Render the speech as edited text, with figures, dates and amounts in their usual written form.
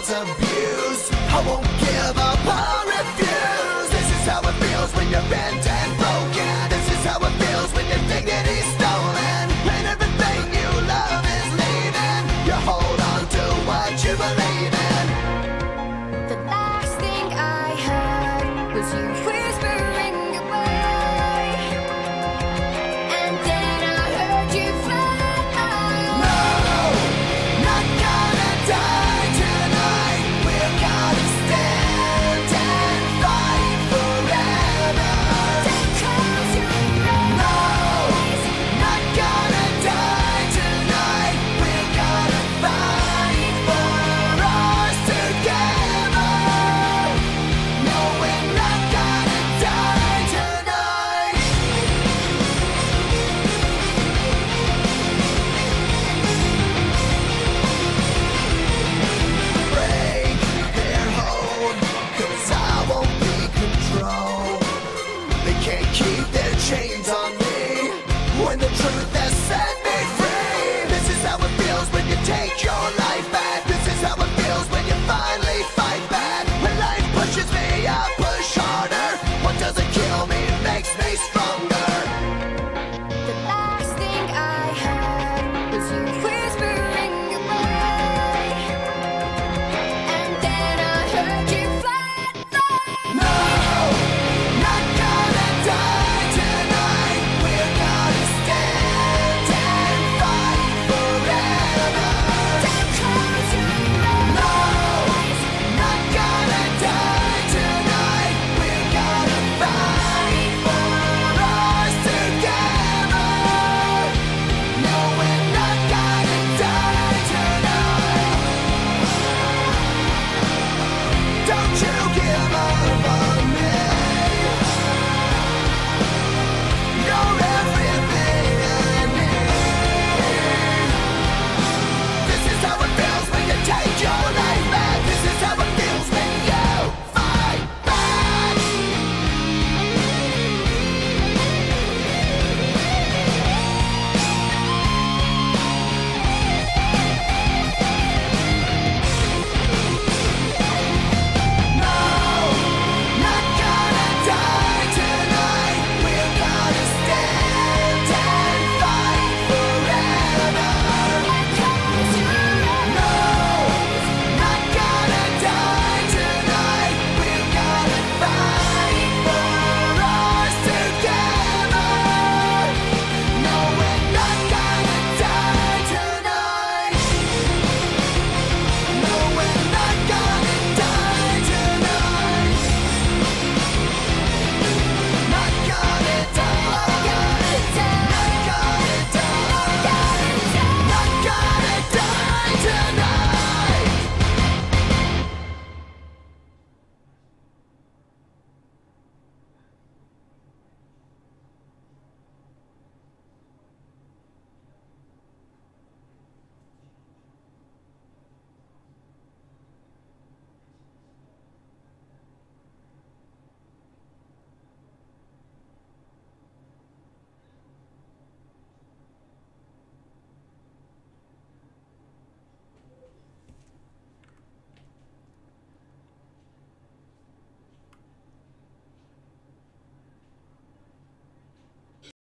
world's abuse. I won't give up or refuse. This is how it feels when you're bent and broken. This is how it feels when your dignity's stolen and everything you love is leaving. You hold on to what you believe in. The last thing I heard was you